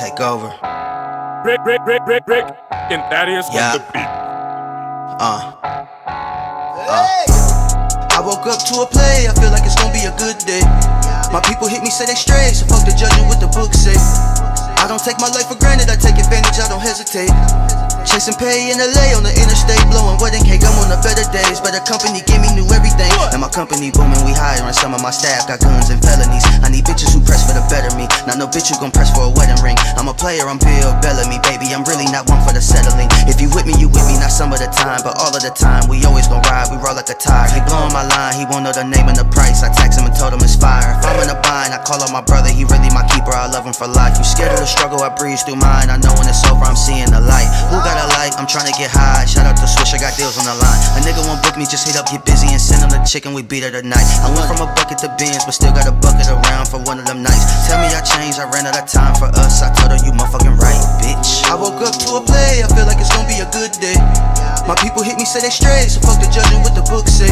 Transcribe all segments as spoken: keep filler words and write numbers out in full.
Take over. Rick, Rick, Rick, Rick, Rick, and Thaddeus Yeah. on the beat. Uh. Uh. I woke up to a play, I feel like it's gonna be a good day. My people hit me, say they straight, so fuck the judging what the book say. I don't take my life for granted, I take advantage, I don't hesitate. Chasing pay in L A on the interstate, blowing wedding cake, I'm on the better days. Better company give me new everything, and my company booming, we hiring. Some of my staff got guns and felonies. I need bitches who press for the better me, not no bitch who gon' press for a wedding ring. I'm a player, I'm Bill Bellamy, baby, I'm really not one for the settling. If you with me, you with me, not some of the time, but all of the time. We always gon' ride, we roll like a tire. He blowing my line, he won't know the name and the price. I text him and told him it's fire. If I'm in a bind, I call on my brother, he really my keeper, I love him for life. You scared of the struggle, I breeze through mine. I know when it's over, I'm seeing the light. Who got a light? I'm trying to get high. Shout out to Swish, I got deals on the line. A nigga won't book me, just hit up, get busy and send him the chicken, we beat her tonight. I went from a bucket to bins, but still got a bucket around for one of them nights. Tell me I changed, I ran out of time for us. I told her you motherfucking right, bitch. I woke up to a play, I feel like it's gonna be a good day. My people hit me, say they straight, so fuck the judging what the book say.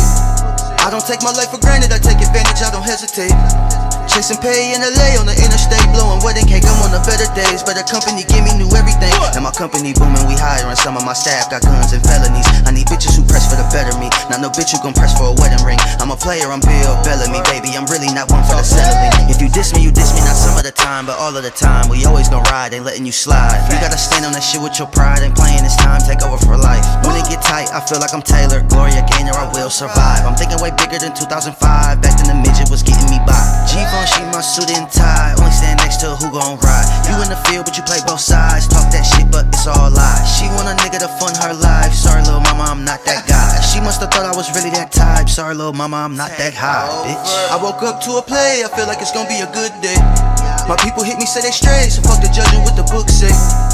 I don't take my life for granted, I take advantage, I don't hesitate. Chasing pay in L A on the interstate, blowing wedding cake, I'm on the better days. Better company give me new everything, and my company booming, we hiring. Some of my staff got guns and felonies. I need bitches who press for the better me, not no bitch who gon' press for a wedding ring. I'm a player, I'm Bill Bellamy, baby, I'm really not one for the settling. If you diss me, you diss me, not some of the time, but all of the time. We always gon' ride, ain't letting you slide. You gotta stand on that shit with your pride, ain't playing this time, take over for life. When it get tight, I feel like I'm Taylor, Gloria Gaynor, I will survive. I'm thinking way bigger than two thousand five, back then the midget was getting me by. G-Von, she my suit and tie, only stand next to who gon' ride. You in the field, but you play both sides, talk that shit, but it's all lies. She want a nigga to fund her life, sorry little mama, I'm not that guy. She must've thought I was really that type, sorry little mama, I'm not that high, bitch. I woke up to a play, I feel like it's gonna be a good day. My people hit me, say they straight, so fuck the judging what the book say.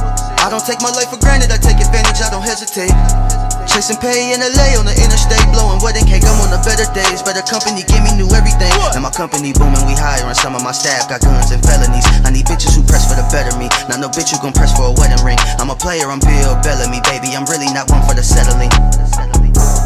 I don't take my life for granted, I take advantage, I don't hesitate. Chasing pay in L A on the interstate, blowing wedding cake, I'm on the better days. Better company give me new everything, and my company booming, we hiring. Some of my staff got guns and felonies. I need bitches who press for the better me, not no bitch who gon' press for a wedding ring. I'm a player, I'm Bill Bellamy, baby, I'm really not one for the settling.